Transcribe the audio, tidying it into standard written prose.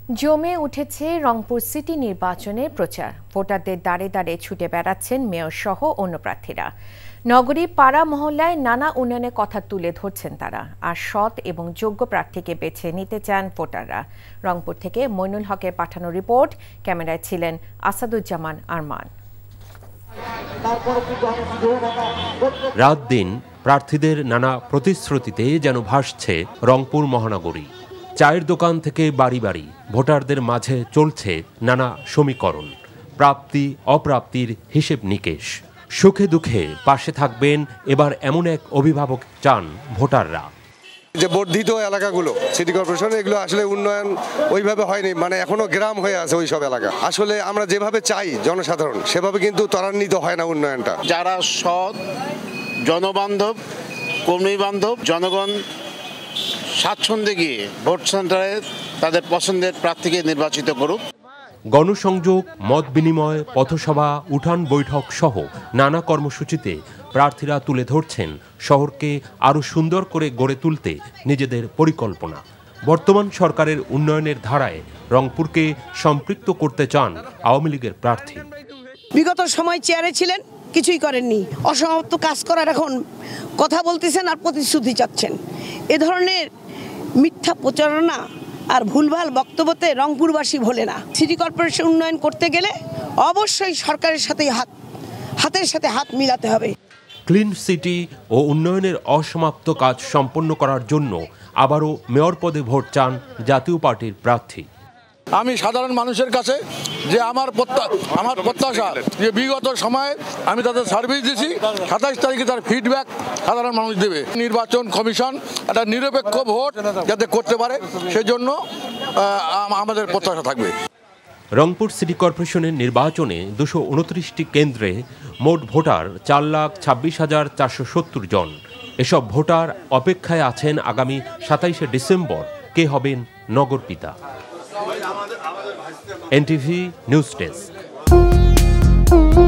জমে উঠেছে রংপুর সিটি নির্বাচনের প্রচার। ভোটারদের দাঁড়ে দাঁড়ে ছুটে বেড়াচ্ছেন মেয়র সহ অন্য প্রার্থীরা। নগরী পাড়া মহল্লায় নানা উন্নয়নের কথা তুলে ধরছেন তারা, আর সৎ এবং যোগ্য প্রার্থীকে বেছে নিতে চান ভোটাররা। রংপুর থেকে মইনুল হকের পাঠানো রিপোর্ট, ক্যামেরায় ছিলেন আসাদুজ্জামান আরমান। রাত দিন প্রার্থীদের নানা প্রতিশ্রুতিতে যেন ভাসছে রংপুর মহানগরী। চায়ের দোকান থেকে বাড়ি বাড়ি ভোটারদের মাঝে চলছে নানা সমীকরণ, প্রাপ্তি অপ্রাপ্তির হিসেব নিকেশ। সুখে দুঃখে পাশে থাকবেন এবার এমন এক অভিভাবক চান ভোটাররা। যে বর্ধিত এলাকাগুলো সিটি কর্পোরেশন, এগুলো আসলে উন্নয়ন ওইভাবে হয়নি, মানে এখনো গ্রাম হয়ে আছে ওই সব এলাকা। আসলে আমরা যেভাবে চাই জনসাধারণ, সেভাবে কিন্তু ত্বরান্বিত হয় না উন্নয়নটা। যারা সৎ, জনবান্ধব, কর্মী বান্ধব, জনগণ স্বাচ্ছন্দ্যে গিয়ে ভোট সেন্টারে তাদের পছন্দের প্রার্থীকে নির্বাচিত করুক। গণসংযোগ, মত বিনিময়, পথসভা, উঠান বৈঠক সহ নানা কর্মসূচিতে প্রার্থীরা তুলে ধরছেন শহরকে আরও সুন্দর করে গড়ে তুলতে নিজেদের পরিকল্পনা। বর্তমান সরকারের উন্নয়নের ধারায় রংপুরকে সম্পৃক্ত করতে চান আওয়ামী লীগের প্রার্থী। বিগত সময় চেয়ারে ছিলেন, কিছুই করেননি, অসমাপ্ত কাজ করার এখন কথা বলতেছেন আর প্রতিশ্রুতি চাচ্ছেন। এ ধরনের মিথ্যা প্রচারণা আর ভুলভাল বক্তব্যতে রংপুরবাসী ভোলে না। সিটি কর্পোরেশন উন্নয়ন করতে গেলে অবশ্যই সরকারের সাথে হাতের সাথে হাত মিলাতে হবে। ক্লিন সিটি ও উন্নয়নের অসমাপ্ত কাজ সম্পন্ন করার জন্য আবারও মেয়র পদে ভোট চান জাতীয় পার্টির প্রার্থী। আমি সাধারণ মানুষের কাছে যে আমার প্রত্যাশা যে বিগত সময়ে আমি তাদের সার্ভিস দিয়েছি, 27 তারিখে তার ফিডব্যাক সাধারণ মানুষ দেবে। নির্বাচন কমিশন একটা নিরপেক্ষ ভোট যাতে করতে পারে, সেজন্য আমাদের প্রত্যাশা থাকবে। রংপুর সিটি কর্পোরেশনের নির্বাচনে 229টি কেন্দ্রে মোট ভোটার 4,26,470 জন। এসব ভোটার অপেক্ষায় আছেন আগামী 27শে ডিসেম্বর কে হবেন নগরপিতা। NTV news desk.